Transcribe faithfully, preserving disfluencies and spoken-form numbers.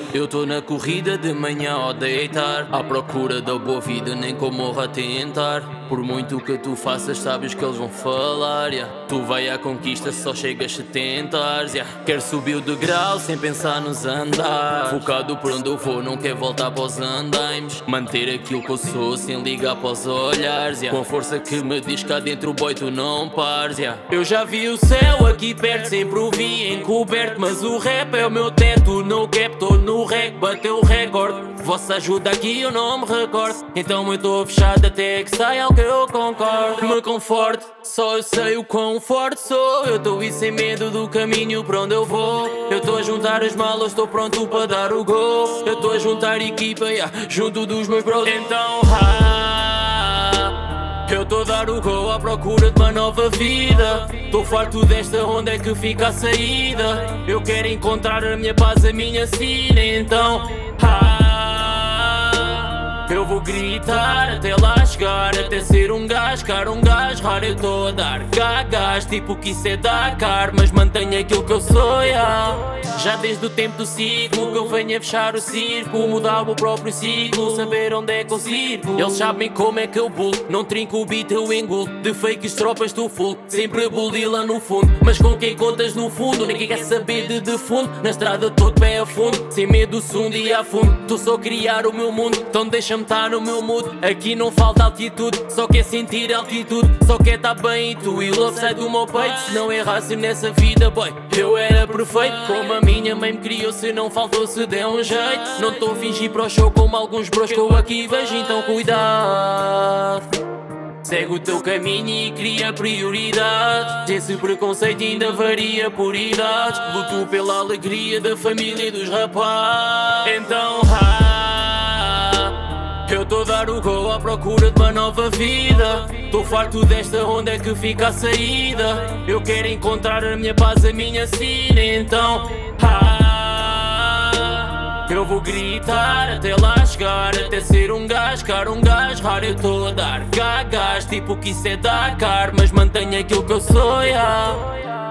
Eu tô na corrida de manhã ao deitar, à procura da boa vida, nem como morro a tentar. Por muito que tu faças, sabes que eles vão falar, yeah. Tu vai à conquista, só chegas se tentares, yeah. Quero subir o degrau sem pensar nos andar, focado por onde eu vou, não quero voltar para os andaimes. Manter aquilo que eu sou sem ligar para os olhares, yeah. Com a força que me diz cá dentro, boy, tu não pares, yeah. Eu já vi o céu aqui perto, sempre o vi encoberto, mas o rap é o meu teto, no cap, tô no rec, bateu o recorde. Vossa ajuda aqui eu não me recordo, então eu tô fechado até que saia algo que eu concordo. Me conforto, só eu sei o quão forte sou. Eu tô aí sem medo do caminho pra onde eu vou. Eu tô a juntar as malas, estou pronto para dar o gol. Eu tô a juntar equipa, yeah, junto dos meus bros. Então, ah, eu tô a dar o gol à procura de uma nova vida. Tô farto desta, onde é que fica a saída? Eu quero encontrar a minha paz, a minha sina. Então, ah, eu vou gritar até lá chegar, até ser um gajo, cara, um gajo raro. Eu tô a dar gagas, tipo que isso é Dakar, mas mantenho aquilo que eu sou, yeah. Já desde o tempo do ciclo que eu venho a fechar o círculo, mudar o próprio ciclo, saber onde é que eu sirvo. Eles sabem como é que eu bulo, não trinco o beat, eu engulo. De fakes tropas tu full, sempre bully lá no fundo. Mas com quem contas no fundo, ninguém quer saber de defundo. Na estrada todo pé a fundo, sem medo se um dia a fundo. Tô só a criar o meu mundo, então deixa-me estar no meu mood. Aqui não falta altitude, só quer sentir altitude, só quer estar bem e tu. E love sai do meu peito, se não errasse nessa vida, boy, eu era perfeito. Como a minha mãe me criou, se não faltou se der um jeito. Não tô a fingir para o show como alguns bros que eu aqui vejo, então cuidado. Segue o teu caminho e cria prioridades. Esse preconceito ainda varia por idades. Luto pela alegria da família e dos rapazes. Então, ah, eu tô a dar o gol à procura de uma nova vida. Tô farto desta, onde é que fica a saída? Eu quero encontrar a minha paz, a minha sina. Então, ah, eu vou gritar até lá chegar, até ser um gajo, cara, um gajo raro. Eu tô a dar gagas, tipo que isso é Dakar, mas mantenho aquilo que eu sou, yeah.